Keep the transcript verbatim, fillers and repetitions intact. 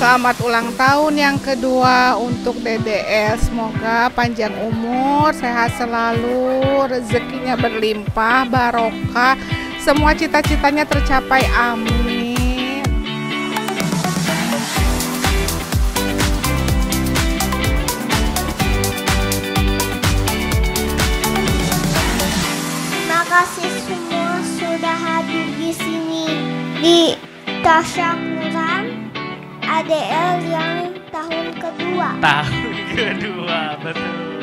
Selamat ulang tahun yang kedua untuk D D L. Semoga panjang umur, sehat selalu, rezekinya berlimpah, barokah, semua cita-citanya tercapai. Amin. Terima kasih semua sudah hadir di sini di tasyakuran A D L yang tahun kedua. Tahun kedua, betul.